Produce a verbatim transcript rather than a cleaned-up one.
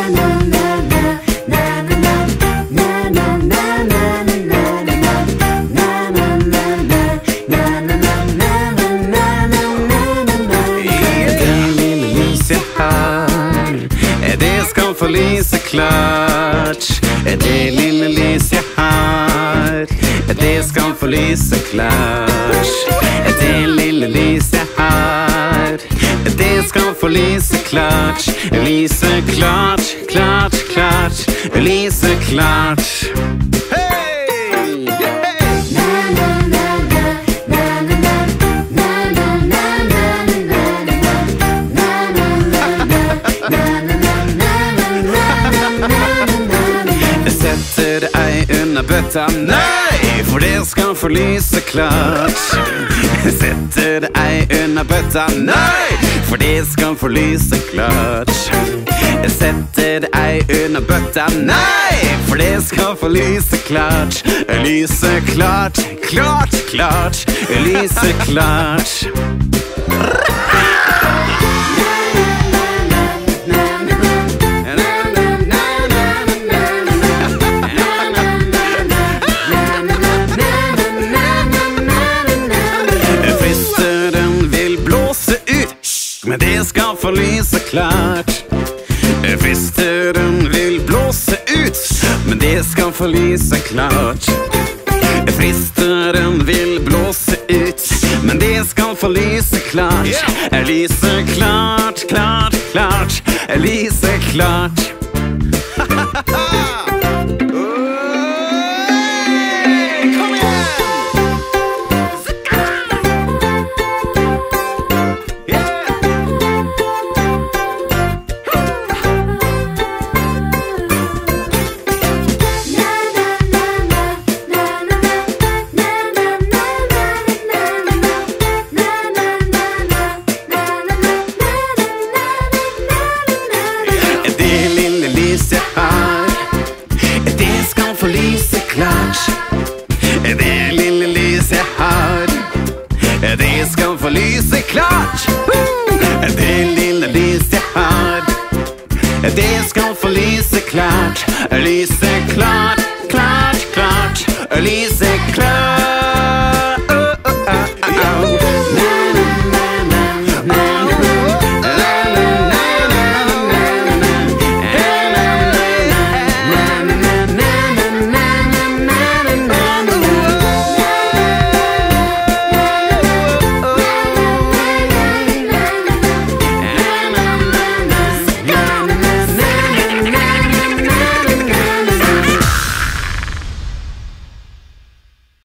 Det skal få lyse klart. Det lille lys jeg har, det skal få lyse klart. Det lille lys jeg har, det skal få lyse klart. Lyse klart, klart, klart. Lyse klart. Setter ei under bøtta, nei, for det skal få lyse klart. Setter ei under bøtta, nei, for det skal få lyse klart. Setter ei under bøtta, nei, for det skal få lyse klart. Lyse klart, klart, klart. Lyse klart. Men det skal få lyse klart. Fristeren vil blåse ut, men det skal få lyse klart. Fristeren vil blåse ut, men det skal få lyse klart. Lyse klart, klart, klart. Lyse klart. Det lille lys jeg har, det skal få lyse klart. Det lille lys jeg har, det skal få lyse klart. Lyse klart, klart, klart. Lyse klart.